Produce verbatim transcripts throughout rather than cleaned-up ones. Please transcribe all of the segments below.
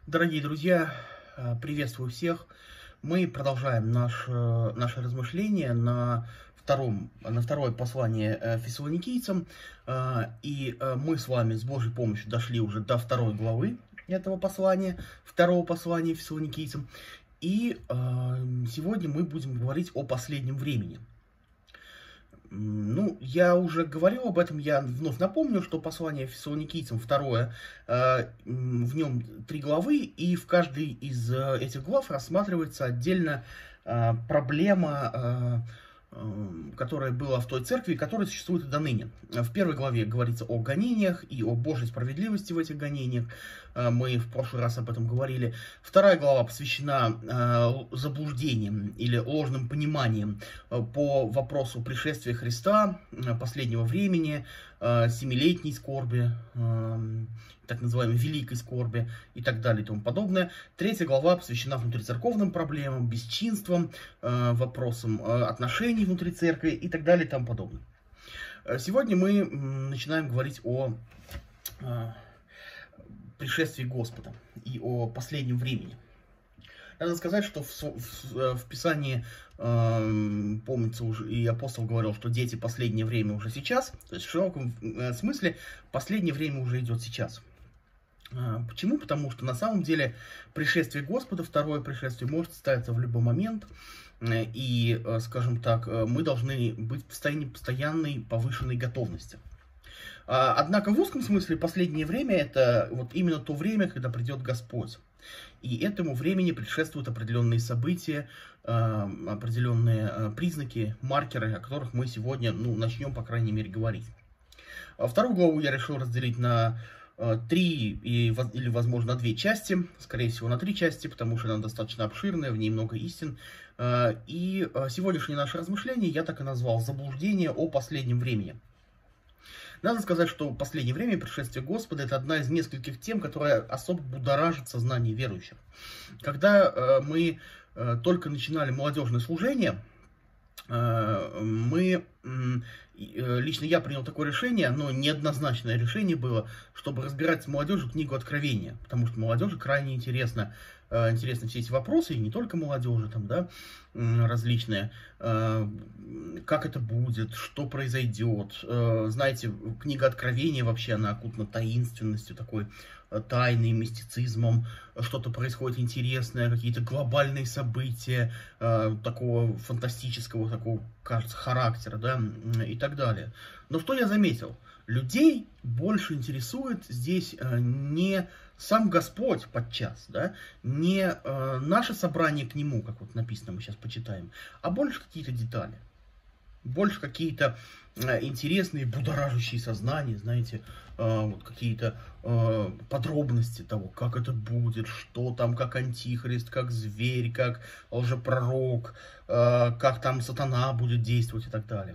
Дорогие друзья, приветствую всех. Мы продолжаем наш, наше размышление на, втором, на второе послание фессалоникийцам. И мы с вами с Божьей помощью дошли уже до второй главы этого послания, второго послания фессалоникийцам. И сегодня мы будем говорить о последнем времени. Ну, я уже говорил об этом, я вновь напомню, что послание фессалоникийцам второе, э, в нем три главы, и в каждой из э, этих глав рассматривается отдельно э, проблема, э, э, которая была в той церкви, которая существует и до ныне. В первой главе говорится о гонениях и о Божьей справедливости в этих гонениях. Мы в прошлый раз об этом говорили. Вторая глава посвящена э, заблуждениям или ложным пониманиям э, по вопросу пришествия Христа, э, последнего времени, э, семилетней скорби, э, так называемой великой скорби и так далее и тому подобное. Третья глава посвящена внутрицерковным проблемам, бесчинствам, э, вопросам э, отношений внутри церкви и так далее и тому подобное. Сегодня мы э, начинаем говорить о э, пришествии Господа и о последнем времени. Надо сказать, что в, в, в Писании, э, помнится, уже и апостол говорил, что дети, последнее время уже сейчас. То есть в широком смысле последнее время уже идет сейчас. Почему? Потому что на самом деле пришествие Господа, второе пришествие, может состояться в любой момент. И, скажем так, мы должны быть в состоянии постоянной повышенной готовности. Однако в узком смысле последнее время это вот именно то время, когда придет Господь. И этому времени предшествуют определенные события, определенные признаки, маркеры, о которых мы сегодня ну, начнем, по крайней мере, говорить. Вторую главу я решил разделить на три или, возможно, две части. Скорее всего, на три части, потому что она достаточно обширная, в ней много истин. И сегодняшнее наше размышление я так и назвал «Заблуждение о последнем времени». Надо сказать, что в последнее время пришествие Господа — это одна из нескольких тем, которая особо будоражит сознание верующих. Когда э, мы э, только начинали молодежное служение, э, мы, э, лично я принял такое решение, но неоднозначное решение было, чтобы разбирать с молодежью книгу Откровения, потому что молодежи крайне интересно, э, интересны все эти вопросы, и не только молодежи, там, да, различные, как это будет, что произойдет. Знаете, книга Откровения вообще, она окутана таинственностью, такой тайной, мистицизмом, что-то происходит интересное, какие-то глобальные события такого фантастического, такого, кажется, характера, да, и так далее. Но что я заметил? Людей больше интересует здесь не сам Господь подчас, да, не э, наше собрание к Нему, как вот написано, мы сейчас почитаем, а больше какие-то детали, больше какие-то э, интересные, будоражащие сознание, знаете, э, вот какие-то э, подробности того, как это будет, что там, как антихрист, как зверь, как лжепророк, э, как там сатана будет действовать и так далее.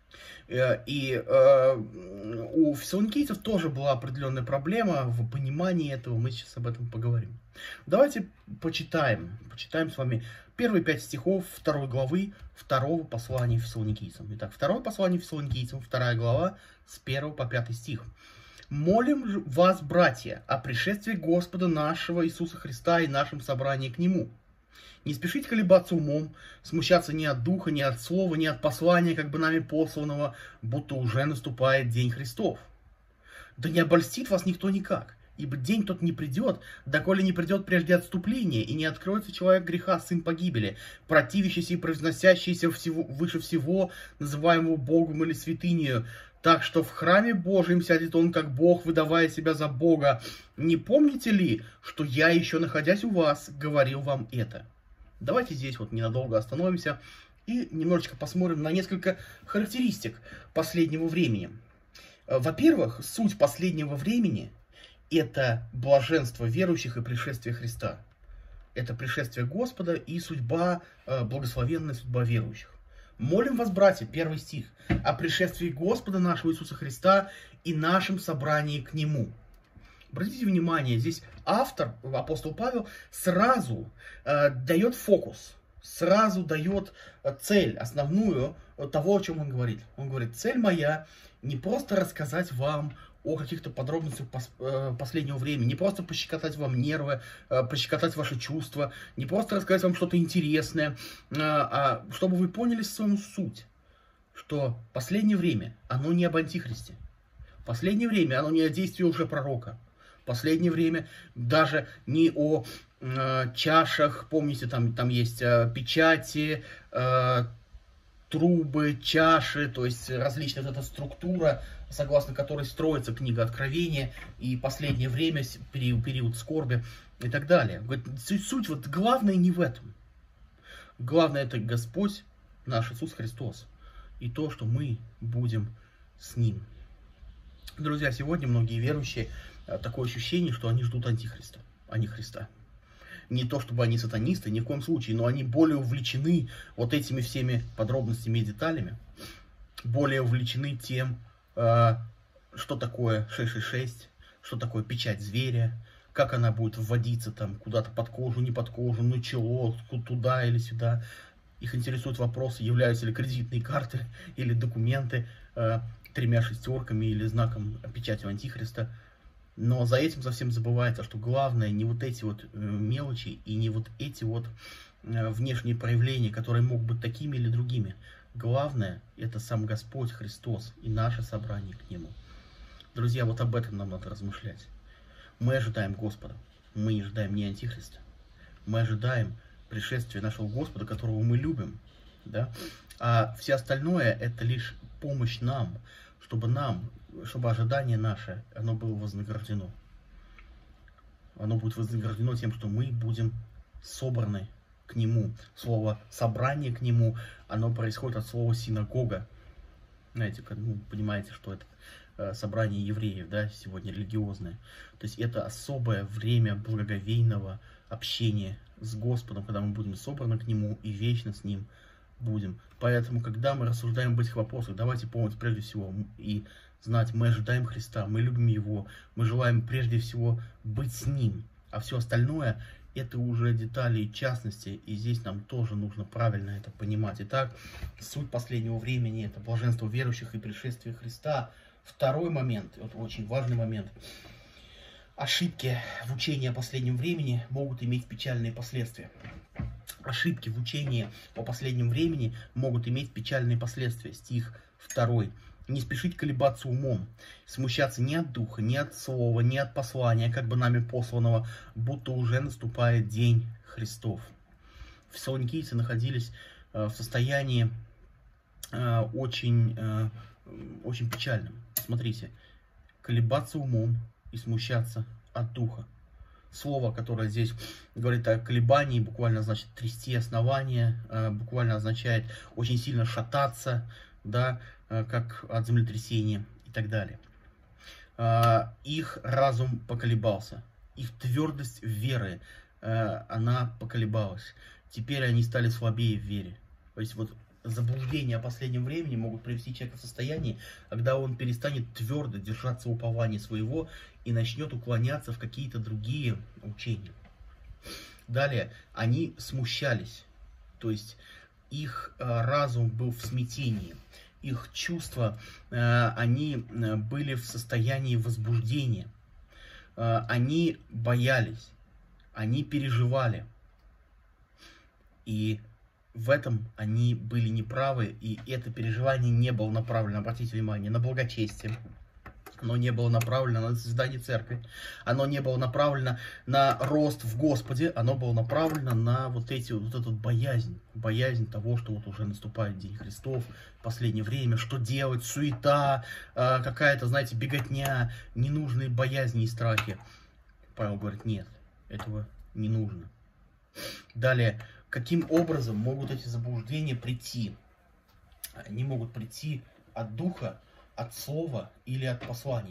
И э, у фессалоникийцев тоже была определенная проблема в понимании этого, мы сейчас об этом поговорим. Давайте почитаем, почитаем с вами первые пять стихов второй главы второго послания фессалоникийцам. Итак, второе послание фессалоникийцам, вторая глава, с первого по пятый стих. «Молим вас, братья, о пришествии Господа нашего Иисуса Христа и нашем собрании к Нему. Не спешите колебаться умом, смущаться ни от духа, ни от слова, ни от послания, как бы нами посланного, будто уже наступает день Христов. Да не обольстит вас никто никак, ибо день тот не придет, доколе не придет прежде отступления, и не откроется человек греха, сын погибели, противящийся и превозносящийся всего, выше всего, называемого Богом или святынею, так что в храме Божьем сядет он как Бог, выдавая себя за Бога. Не помните ли, что я, еще находясь у вас, говорил вам это?» Давайте здесь вот ненадолго остановимся и немножечко посмотрим на несколько характеристик последнего времени. Во-первых, суть последнего времени – это блаженство верующих и пришествие Христа. Это пришествие Господа и судьба, благословенная судьба верующих. «Молим вас, братья», первый стих, «о пришествии Господа нашего Иисуса Христа и нашем собрании к Нему». Обратите внимание, здесь автор, апостол Павел, сразу э, дает фокус, сразу дает цель, основную того, о чем он говорит. Он говорит: цель моя не просто рассказать вам о каких-то подробностях пос, э, последнего времени, не просто пощекотать вам нервы, э, пощекотать ваши чувства, не просто рассказать вам что-то интересное, э, а чтобы вы поняли свою суть, что последнее время, оно не об антихристе. Последнее время, оно не о действии уже пророка. Последнее время даже не о э, чашах, помните, там, там есть э, печати, э, трубы, чаши, то есть различная вот эта структура, согласно которой строится книга Откровения и последнее время, период, период скорби и так далее. Суть, суть вот главное не в этом. Главное это Господь наш Иисус Христос и то, что мы будем с Ним. Друзья, сегодня многие верующие, такое ощущение, что они ждут Антихриста, а не Христа. Не то, чтобы они сатанисты, ни в коем случае, но они более увлечены вот этими всеми подробностями и деталями, более увлечены тем, что такое шестьсот шестьдесят шесть, что такое печать зверя, как она будет вводиться там куда-то под кожу, не под кожу, на чело, туда или сюда. Их интересуют вопросы, являются ли кредитные карты или документы э, тремя шестерками или знаком печатью Антихриста. Но за этим совсем забывается, что главное не вот эти вот э, мелочи и не вот эти вот э, внешние проявления, которые могут быть такими или другими. Главное это сам Господь Христос и наше собрание к Нему. Друзья, вот об этом нам надо размышлять. Мы ожидаем Господа, мы не ожидаем не Антихриста. Мы ожидаем пришествия нашего Господа, которого мы любим. Да? А все остальное это лишь помощь нам, чтобы нам, чтобы ожидание наше, оно было вознаграждено. Оно будет вознаграждено тем, что мы будем собраны к Нему. Слово «собрание» к Нему, оно происходит от слова «синагога». Знаете, ну, понимаете, что это э, собрание евреев, да, сегодня религиозное. То есть это особое время благоговейного общения с Господом, когда мы будем собраны к Нему и вечно с Ним будем. Поэтому, когда мы рассуждаем об этих вопросах, давайте помнить прежде всего и знать, мы ожидаем Христа, мы любим Его, мы желаем прежде всего быть с Ним, а все остальное это уже детали и частности, и здесь нам тоже нужно правильно это понимать. Итак, суть последнего времени это блаженство верующих и пришествие Христа. Второй момент, вот очень важный момент. Ошибки в учении о последнем времени могут иметь печальные последствия. Ошибки в учении о последнем времени могут иметь печальные последствия. Стих второй. Не спешить колебаться умом, смущаться ни от духа, ни от слова, ни от послания, как бы нами посланного, будто уже наступает день Христов. Фессалоникийцы находились э, в состоянии э, очень, э, очень печальном. Смотрите, колебаться умом и смущаться от духа. Слово, которое здесь говорит о колебании, буквально значит трясти основания, э, буквально означает очень сильно шататься, да, как от землетрясения и так далее. Их разум поколебался, их твердость веры, она поколебалась. Теперь они стали слабее в вере. То есть вот заблуждения о последнем времени могут привести человека в состояние, когда он перестанет твердо держаться упования своего и начнет уклоняться в какие-то другие учения. Далее, они смущались, то есть их разум был в смятении. Их чувства, они были в состоянии возбуждения, они боялись, они переживали. И в этом они были неправы, и это переживание не было направлено, обратите внимание, на благочестие. Оно не было направлено на создание церкви, оно не было направлено на рост в Господе, оно было направлено на вот эти вот эту боязнь, боязнь того, что вот уже наступает День Христов, последнее время, что делать, суета, какая-то, знаете, беготня, ненужные боязни и страхи. Павел говорит, нет, этого не нужно. Далее, каким образом могут эти заблуждения прийти? Они могут прийти от духа, от слова или от послания.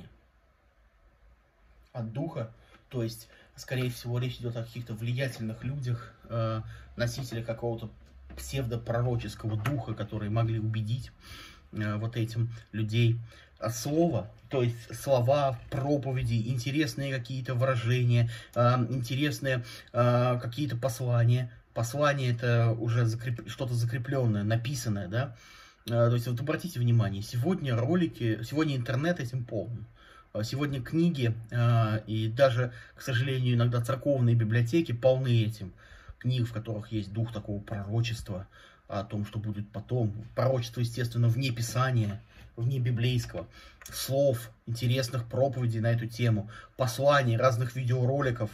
От духа, то есть, скорее всего, речь идет о каких-то влиятельных людях, э, носителях какого-то псевдопророческого духа, которые могли убедить э, вот этим людей. А слово, то есть слова, проповеди, интересные какие-то выражения, э, интересные э, какие-то послания. Послание это уже закреп... что-то закрепленное, написанное, да. То есть, вот обратите внимание, сегодня ролики, сегодня интернет этим полон. Сегодня книги и даже, к сожалению, иногда церковные библиотеки полны этим. Книг, в которых есть дух такого пророчества о том, что будет потом. Пророчество, естественно, вне Писания, вне библейского. Слов, интересных проповедей на эту тему, посланий, разных видеороликов.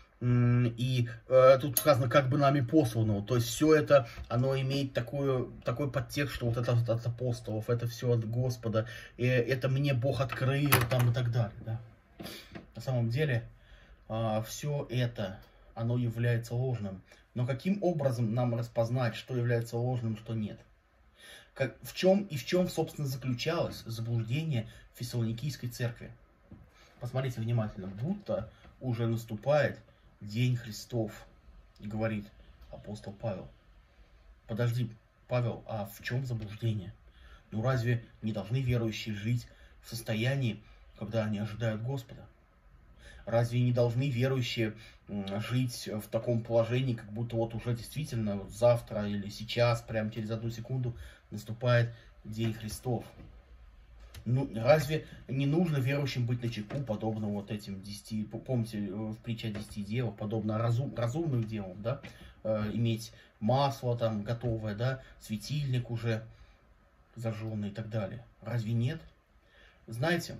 И э, тут сказано, как бы нами посланного. То есть все это, оно имеет такую, такой подтекст, что вот это от апостолов, это все от Господа, и это мне Бог открыл, там и так далее. Да? На самом деле, э, все это, оно является ложным. Но каким образом нам распознать, что является ложным, что нет? Как, в чем и в чем, собственно, заключалось заблуждение Фессалоникийской церкви? Посмотрите внимательно, будто уже наступает День Христов, и говорит апостол Павел. Подожди, Павел, а в чем заблуждение? Ну разве не должны верующие жить в состоянии, когда они ожидают Господа? Разве не должны верующие жить в таком положении, как будто вот уже действительно вот завтра или сейчас, прямо через одну секунду, наступает День Христов? Ну, разве не нужно верующим быть начеку, подобно вот этим десяти, помните, в притче о десяти девах, подобно разум, разумным девам, да, э, иметь масло там готовое, да, светильник уже зажженный и так далее. Разве нет? Знаете,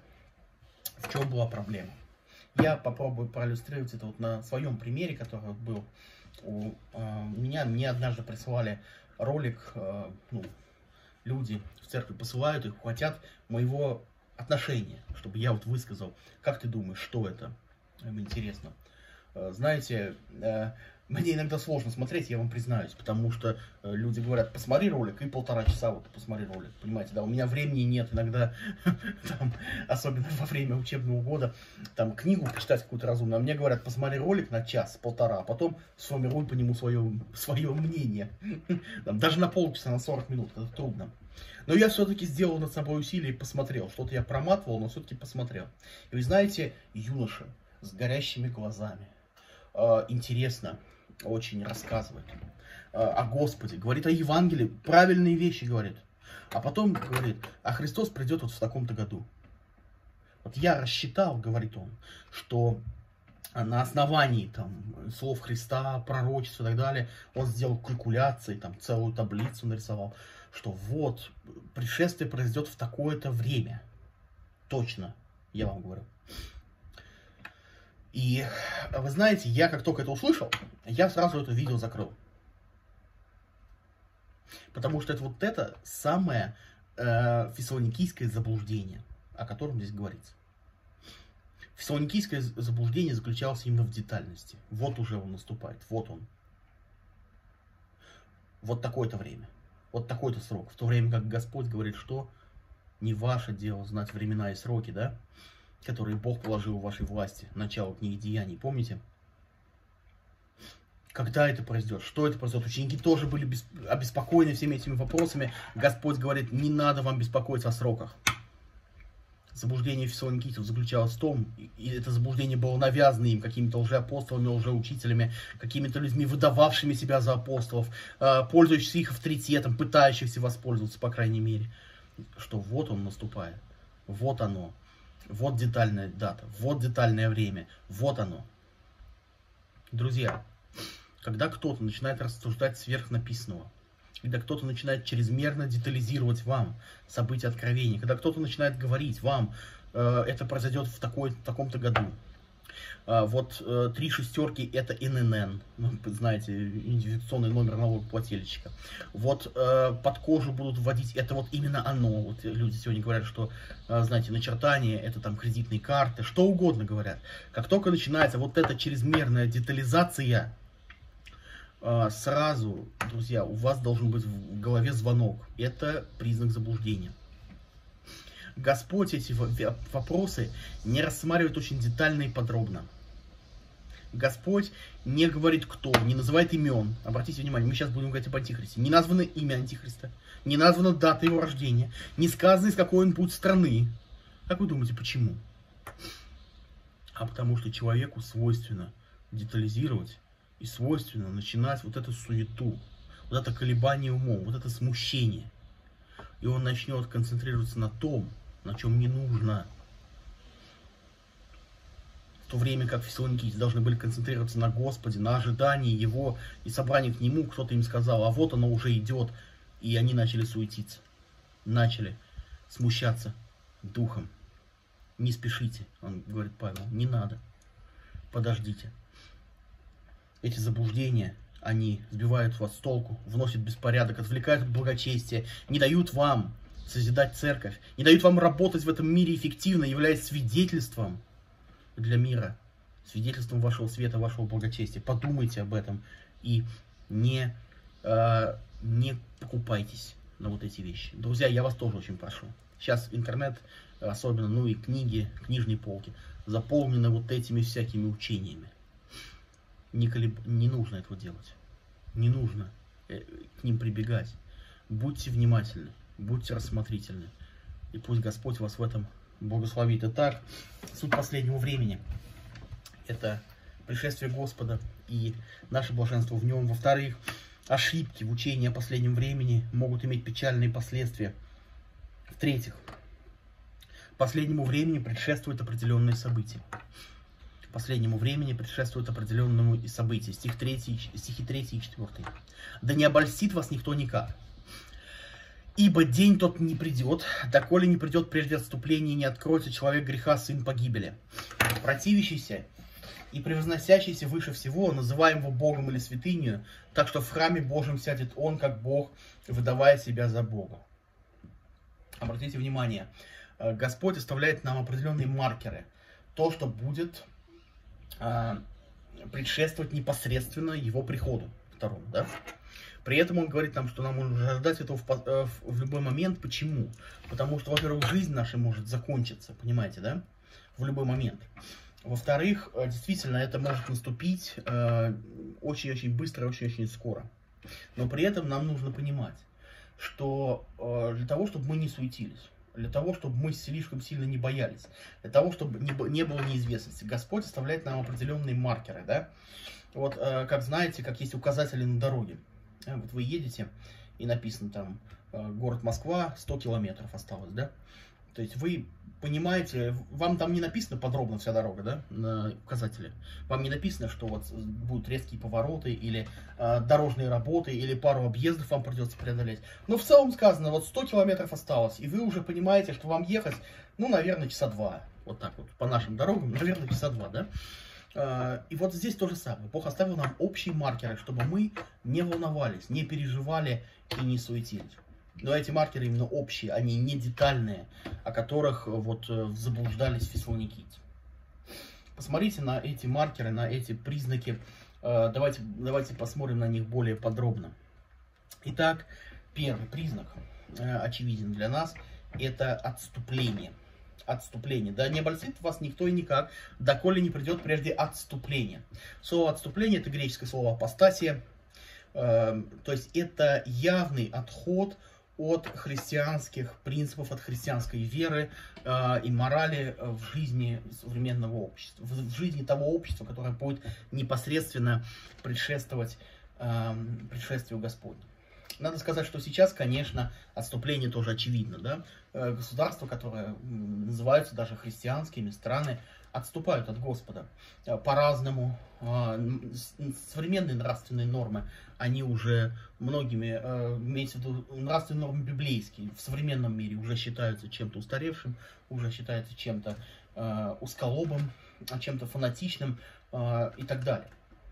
в чем была проблема? Я попробую проиллюстрировать это вот на своем примере, который вот был. У э, меня, мне однажды прислали ролик, э, ну, люди в церкви посылают их, хотят моего отношения, чтобы я вот высказал. Как ты думаешь, что это? Им интересно. Знаете, мне иногда сложно смотреть, я вам признаюсь, потому что люди говорят, посмотри ролик, и полтора часа вот посмотри ролик. Понимаете, да, у меня времени нет иногда, там, особенно во время учебного года, там, книгу почитать какую-то разумную, а мне говорят, посмотри ролик на час, полтора, а потом сформируй по нему свое, свое мнение. Там, даже на полчаса, на сорок минут, это трудно. Но я все-таки сделал над собой усилие и посмотрел. Что-то я проматывал, но все-таки посмотрел. И вы знаете, юноша с горящими глазами, э, интересно очень рассказывает э, о Господе, говорит о Евангелии, правильные вещи говорит. А потом говорит, а Христос придет вот в таком-то году. Вот я рассчитал, говорит он, что на основании там, слов Христа, пророчеств и так далее, он сделал калькуляции, там, целую таблицу нарисовал, что вот, пришествие произойдет в такое-то время. Точно, я вам говорю. И вы знаете, я как только это услышал, я сразу это видео закрыл. Потому что это вот это самое э, фессалоникийское заблуждение, о котором здесь говорится. Фессалоникийское заблуждение заключалось именно в детальности. Вот уже он наступает, вот он. Вот такое-то время. Вот такой-то срок. В то время как Господь говорит, что не ваше дело знать времена и сроки, да, которые Бог положил в вашей власти. Начало книги Деяний, помните? Когда это произойдет? Что это произойдет? Ученики тоже были обеспокоены всеми этими вопросами. Господь говорит, не надо вам беспокоиться о сроках. Заблуждение фессалоникийцев заключалось в том, и это заблуждение было навязано им какими-то лжеапостолами, лжеучителями, какими-то людьми, выдававшими себя за апостолов, пользующихся их авторитетом, пытающихся воспользоваться, по крайней мере, что вот он наступает, вот оно, вот детальная дата, вот детальное время, вот оно. Друзья, когда кто-то начинает рассуждать сверх написанного, когда кто-то начинает чрезмерно детализировать вам события откровения, когда кто-то начинает говорить вам, э, это произойдет в, такой, в таком-то году. Э, вот э, три шестерки это эн эн эн, ну, знаете, идентификационный номер налогоплательщика. Вот э, под кожу будут вводить, это вот именно оно. Вот люди сегодня говорят, что, э, знаете, начертание, это там кредитные карты, что угодно говорят. Как только начинается вот эта чрезмерная детализация, сразу, друзья, у вас должен быть в голове звонок. Это признак заблуждения. Господь эти вопросы не рассматривает очень детально и подробно. Господь не говорит кто, не называет имен. Обратите внимание, мы сейчас будем говорить об Антихристе. Не названо имя Антихриста, не названа дата его рождения, не сказано, из какой он будет страны. Как вы думаете, почему? А потому что человеку свойственно детализировать, и свойственно начинать вот эту суету, вот это колебание умом, вот это смущение. И он начнет концентрироваться на том, на чем не нужно. то время как фессалоникийцы должны были концентрироваться на Господе, на ожидании Его и собрании к Нему, кто-то им сказал, а вот оно уже идет, и они начали суетиться, начали смущаться духом. Не спешите, он говорит Павел, не надо, подождите. Эти заблуждения, они сбивают вас с толку, вносят беспорядок, отвлекают от благочестия, не дают вам созидать церковь, не дают вам работать в этом мире эффективно, являясь свидетельством для мира, свидетельством вашего света, вашего благочестия. Подумайте об этом и не, э, не покупайтесь на вот эти вещи. Друзья, я вас тоже очень прошу. Сейчас интернет, особенно, ну и книги, книжные полки, заполнены вот этими всякими учениями. Не, колеб... не нужно этого делать. Не нужно к ним прибегать. Будьте внимательны, будьте рассмотрительны. И пусть Господь вас в этом благословит. Итак, суть последнего времени – это пришествие Господа и наше блаженство в Нем. Во-вторых, ошибки в учении о последнем времени могут иметь печальные последствия. В-третьих, последнему времени предшествуют определенные события. Последнему времени предшествуют определенному событию. Стих третий, стихи третий и четвёртый. «Да не обольстит вас никто никак. Ибо день тот не придет, доколе не придет прежде отступления, и не откроется человек греха, сын погибели. Противящийся и превозносящийся выше всего, называемого Богом или святынью, так что в храме Божьем сядет он, как Бог, выдавая себя за Бога». Обратите внимание, Господь оставляет нам определенные маркеры. То, что будет а, предшествовать непосредственно Его приходу второму, да? При этом он говорит нам, что нам нужно ждать этого в, в любой момент. Почему? Потому что, во-первых, жизнь наша может закончиться, понимаете, да? В любой момент. Во-вторых, действительно, это может наступить очень-очень э, быстро, очень-очень скоро. Но при этом нам нужно понимать, что э, для того, чтобы мы не суетились, для того, чтобы мы слишком сильно не боялись, для того, чтобы не, не было неизвестности, Господь оставляет нам определенные маркеры, да? Вот, э, как знаете, как есть указатели на дороге. Вот вы едете, и написано там, город Москва, сто километров осталось, да? То есть вы понимаете, вам там не написано подробно вся дорога, да, на указателе. Вам не написано, что вот будут резкие повороты, или э, дорожные работы, или пару объездов вам придется преодолеть. Но в целом сказано, вот сто километров осталось, и вы уже понимаете, что вам ехать, ну, наверное, часа два. Вот так вот, по нашим дорогам, наверное, часа два, да? И вот здесь то же самое. Бог оставил нам общие маркеры, чтобы мы не волновались, не переживали и не суетились. Но эти маркеры именно общие, они не детальные, о которых вот заблуждались фессалоникийцы. Посмотрите на эти маркеры, на эти признаки. Давайте, давайте посмотрим на них более подробно. Итак, первый признак, очевиден для нас, это отступление. Отступление. Да не обольстит вас никто и никак, доколе не придет прежде отступление. Слово отступление — это греческое слово апостасия, э, то есть это явный отход от христианских принципов, от христианской веры э, и морали в жизни современного общества, в, в жизни того общества, которое будет непосредственно предшествовать э, предшествию Господню. Надо сказать, что сейчас, конечно, отступление тоже очевидно, да? Государства, которые называются даже христианскими, страны, отступают от Господа по-разному. Современные нравственные нормы, они уже многими, имеется в виду нравственные нормы библейские, в современном мире уже считаются чем-то устаревшим, уже считаются чем-то узколобым, чем-то фанатичным и так далее.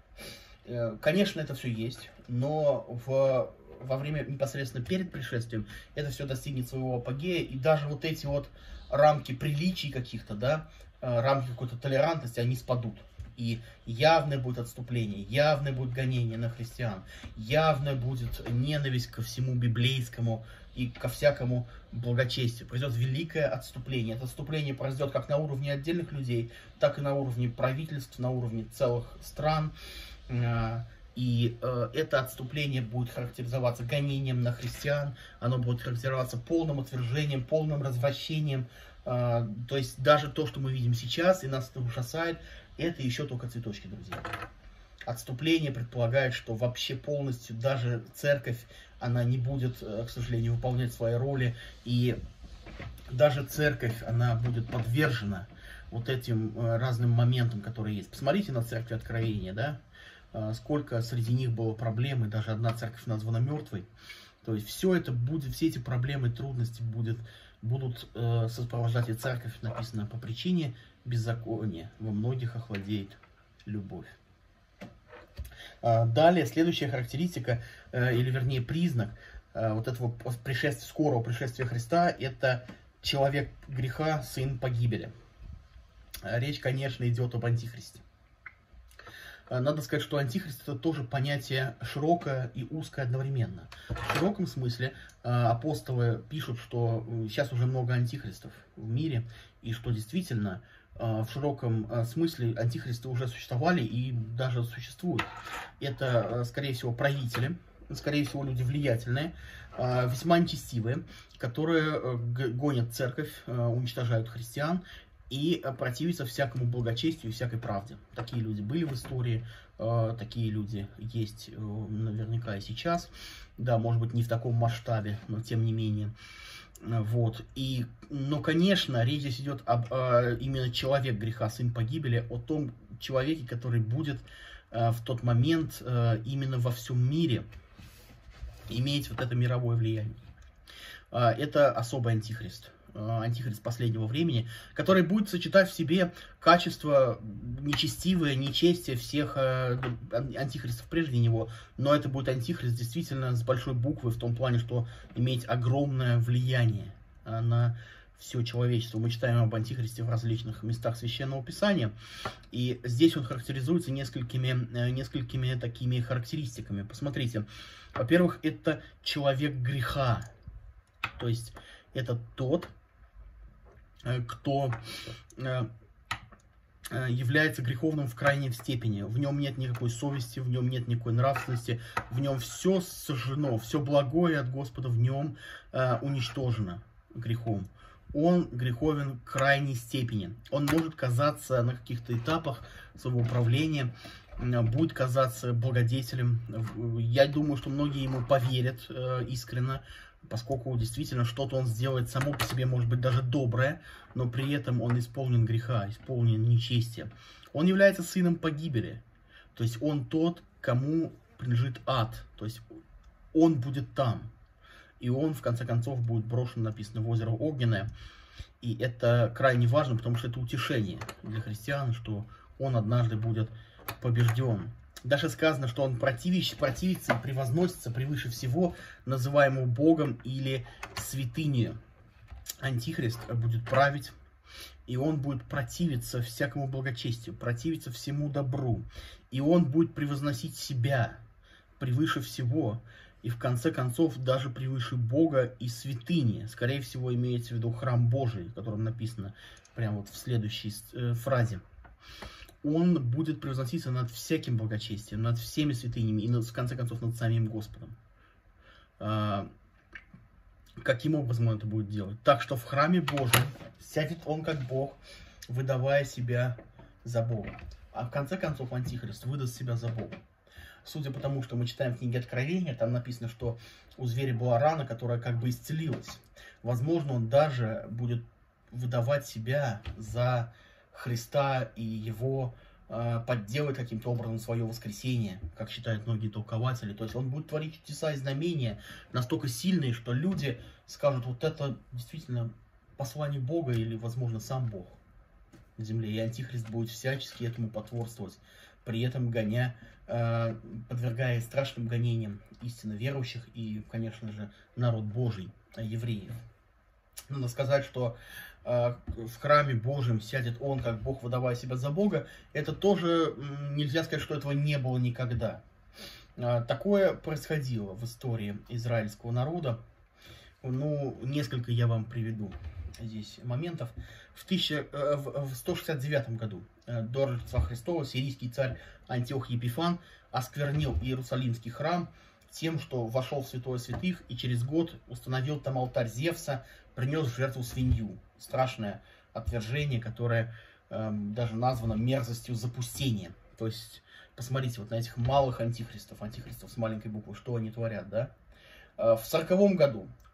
Конечно, это все есть, но в во время непосредственно перед пришествием это все достигнет своего апогея, и даже вот эти вот рамки приличий каких-то, да, рамки какой-то толерантности, они спадут. И явное будет отступление, явное будет гонение на христиан, явная будет ненависть ко всему библейскому и ко всякому благочестию. Произойдет великое отступление. Это отступление произойдет как на уровне отдельных людей, так и на уровне правительств, на уровне целых стран. И э, это отступление будет характеризоваться гонением на христиан, оно будет характеризоваться полным отвержением, полным развращением. Э, то есть даже то, что мы видим сейчас, и нас это ужасает, это еще только цветочки, друзья. Отступление предполагает, что вообще полностью даже церковь, она не будет, к сожалению, выполнять свои роли, и даже церковь, она будет подвержена вот этим разным моментам, которые есть. Посмотрите на церкви Откровения, да, сколько среди них было проблем, и даже одна церковь названа мертвой. То есть все это будет, все эти проблемы, трудности будет, будут э, сопровождать и церковь, написано, по причине беззакония. Во многих охладеет любовь. А, далее, следующая характеристика, э, или вернее признак э, вот этого пришествия, скорого пришествия Христа, это человек греха, сын погибели. Речь, конечно, идет об антихристе. Надо сказать, что антихрист — это тоже понятие широкое и узкое одновременно. В широком смысле апостолы пишут, что сейчас уже много антихристов в мире, и что действительно в широком смысле антихристы уже существовали и даже существуют. Это, скорее всего, правители, скорее всего, люди влиятельные, весьма нечестивые, которые гонят церковь, уничтожают христиан, и противиться всякому благочестию и всякой правде. Такие люди были в истории, э, такие люди есть э, наверняка и сейчас. Да, может быть, не в таком масштабе, но тем не менее. Вот. И, но, конечно, речь здесь идет об э, именно человек греха, сын погибели, о том человеке, который будет э, в тот момент э, именно во всем мире иметь вот это мировое влияние. Э, это особый антихрист. Антихрист последнего времени, который будет сочетать в себе качества нечестивые, нечестие всех э, антихристов прежде него, но это будет антихрист действительно с большой буквы в том плане, что имеет огромное влияние э, на все человечество. Мы читаем об антихристе в различных местах Священного Писания, и здесь он характеризуется несколькими, э, несколькими такими характеристиками. Посмотрите, во-первых, это человек греха, то есть это тот, кто является греховным в крайней степени. В нем нет никакой совести, в нем нет никакой нравственности, в нем все сожжено, все благое от Господа в нем уничтожено грехом. Он греховен в крайней степени. Он может казаться на каких-то этапах своего правления, будет казаться благодетелем. Я думаю, что многие ему поверят искренне, поскольку действительно что-то он сделает само по себе, может быть, даже доброе, но при этом он исполнен греха, исполнен нечестия. Он является сыном погибели, то есть он тот, кому принадлежит ад, то есть он будет там, и он, в конце концов, будет брошен, написано, в озеро Огненное, и это крайне важно, потому что это утешение для христиан, что он однажды будет побежден. Даже сказано, что он противится, противится и превозносится превыше всего, называемого Богом или святынею. Антихрист будет править, и он будет противиться всякому благочестию, противиться всему добру. И он будет превозносить себя превыше всего, и в конце концов даже превыше Бога и святыни. Скорее всего, имеется в виду храм Божий, о котором написано прямо вот в следующей э, фразе. Он будет превозноситься над всяким благочестием, над всеми святынями и, в конце концов, над самим Господом. А, каким образом он это будет делать? Так что в храме Божьем сядет он как Бог, выдавая себя за Бога. А в конце концов Антихрист выдаст себя за Бога. Судя по тому, что мы читаем в книге Откровения, там написано, что у зверя была рана, которая как бы исцелилась. Возможно, он даже будет выдавать себя за Христа и его э, подделать каким-то образом свое воскресение, как считают многие толкователи. То есть он будет творить чудеса и знамения настолько сильные, что люди скажут, вот это действительно послание Бога или, возможно, сам Бог на земле. И Антихрист будет всячески этому потворствовать, при этом гоня, э, подвергая страшным гонениям истинно верующих и, конечно же, народ Божий, евреев. Надо сказать, что в храме Божьем сядет он, как Бог, выдавая себя за Бога, это тоже нельзя сказать, что этого не было никогда. Такое происходило в истории израильского народа. Ну, несколько я вам приведу здесь моментов. В, тысяча, в сто шестьдесят девятом году до Рождества Христова сирийский царь Антиох Епифан осквернил Иерусалимский храм тем, что вошел в святое святых и через год установил там алтарь Зевса, принес в жертву свинью. Страшное отвержение, которое э, даже названо мерзостью запустения. То есть, посмотрите вот на этих малых антихристов, антихристов с маленькой буквы, что они творят, да? Э, в сороковом году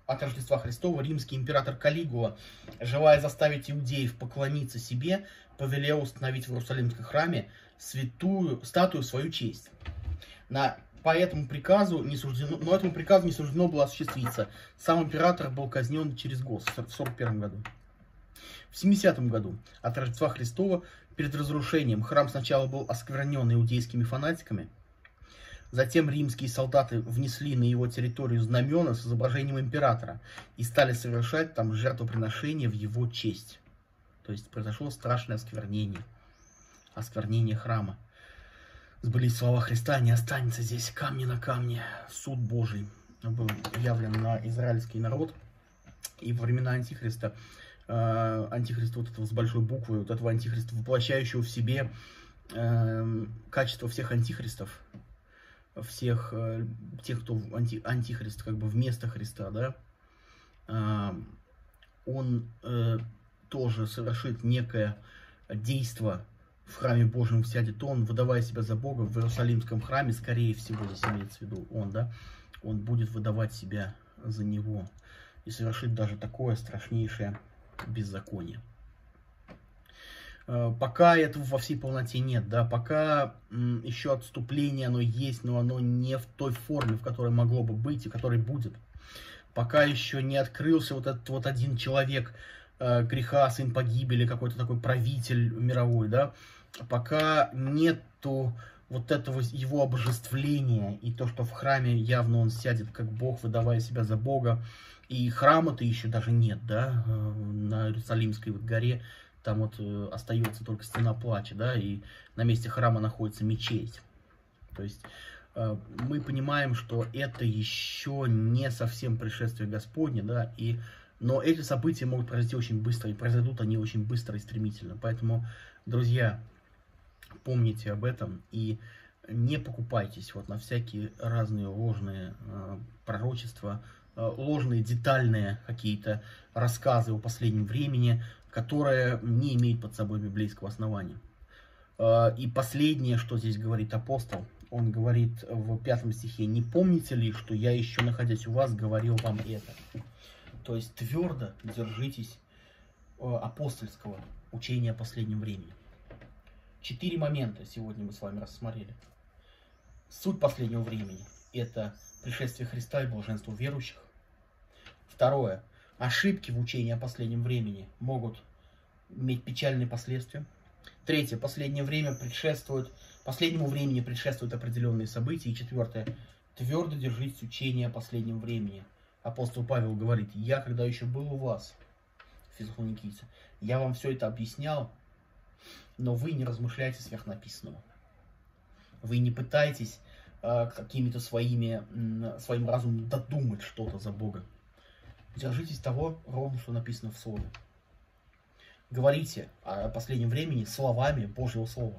от Рождества Христова римский император Каллигула, желая заставить иудеев поклониться себе, повелел установить в Иерусалимском храме святую статую в свою честь. На, по этому приказу не суждено, но этому приказу не суждено было осуществиться. Сам император был казнен через год в сорок первом году. В семидесятом году от Рождества Христова перед разрушением храм сначала был осквернен иудейскими фанатиками, затем римские солдаты внесли на его территорию знамена с изображением императора и стали совершать там жертвоприношения в его честь. То есть произошло страшное осквернение, осквернение храма. Сбылись слова Христа: не останется здесь камня на камне. Суд Божий был явлен на израильский народ. И во времена Антихриста, э, Антихриста вот этого с большой буквы, вот этого Антихриста, воплощающего в себе э, качество всех антихристов, всех э, тех, кто анти, антихрист, как бы вместо Христа, да, э, он э, тоже совершит некое действо в храме Божьем, сядет он, выдавая себя за Бога в Иерусалимском храме, скорее всего, здесь имеется в виду он, да, он будет выдавать себя за него и совершит даже такое страшнейшее беззаконие. Пока этого во всей полноте нет, да, пока м, еще отступление оно есть, но оно не в той форме, в которой могло бы быть и которой будет. Пока еще не открылся вот этот вот один человек э, греха, сын погибели, какой-то такой правитель мировой, да, пока нету вот этого его обожествления и то, что в храме явно он сядет как Бог, выдавая себя за Бога, и храма-то еще даже нет, да, на Иерусалимской вот горе. Там вот э, остается только стена плача, да, и на месте храма находится мечеть. То есть э, мы понимаем, что это еще не совсем пришествие Господне, да, и, но эти события могут произойти очень быстро, и произойдут они очень быстро и стремительно. Поэтому, друзья, помните об этом и не покупайтесь вот на всякие разные ложные э, пророчества, э, ложные детальные какие-то рассказы о последнем времени, которая не имеет под собой библейского основания. И последнее, что здесь говорит апостол, он говорит в пятом стихе: «Не помните ли, что я еще, находясь у вас, говорил вам это?» То есть твердо держитесь апостольского учения о последнем времени. Четыре момента сегодня мы с вами рассмотрели. Суть последнего времени – это пришествие Христа и блаженство верующих. Второе. Ошибки в учении о последнем времени могут иметь печальные последствия. Третье. Последнее время предшествует, последнему времени предшествуют определенные события. И четвертое. Твердо держитесь учения о последнем времени. Апостол Павел говорит: «Я, когда еще был у вас, фессалоникийцы, я вам все это объяснял, но вы не размышляете сверх написанного. Вы не пытаетесь э, какими-то своими, э, своим разумом додумать что-то за Бога. Держитесь того, ровно что написано в Слове. Говорите о последнем времени словами Божьего Слова.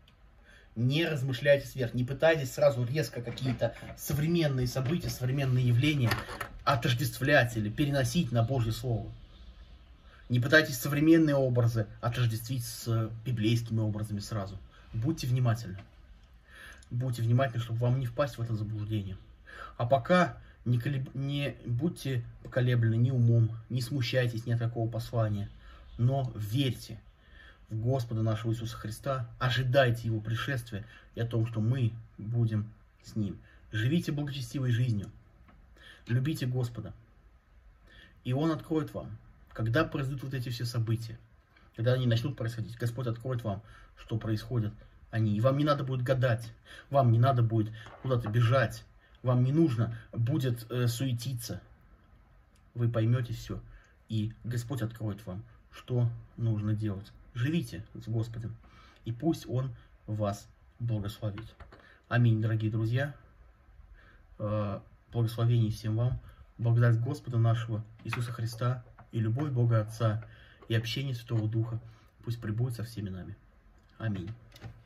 Не размышляйте сверх, не пытайтесь сразу резко какие-то современные события, современные явления отождествлять или переносить на Божье Слово. Не пытайтесь современные образы отождествить с библейскими образами сразу. Будьте внимательны. Будьте внимательны, чтобы вам не впасть в это заблуждение. А пока не, колеб... не будьте поколеблены ни умом, не смущайтесь ни от какого послания, но верьте в Господа нашего Иисуса Христа, ожидайте Его пришествия и о том, что мы будем с Ним. Живите благочестивой жизнью, любите Господа, и Он откроет вам, когда произойдут вот эти все события, когда они начнут происходить, Господь откроет вам, что происходит они. И вам не надо будет гадать, вам не надо будет куда-то бежать, вам не нужно будет э, суетиться. Вы поймете все, и Господь откроет вам, что нужно делать. Живите с Господом, и пусть Он вас благословит. Аминь, дорогие друзья. Э, благословений всем вам, благодать Господа нашего Иисуса Христа, и любовь Бога Отца, и общение Святого Духа пусть пребудет со всеми нами. Аминь.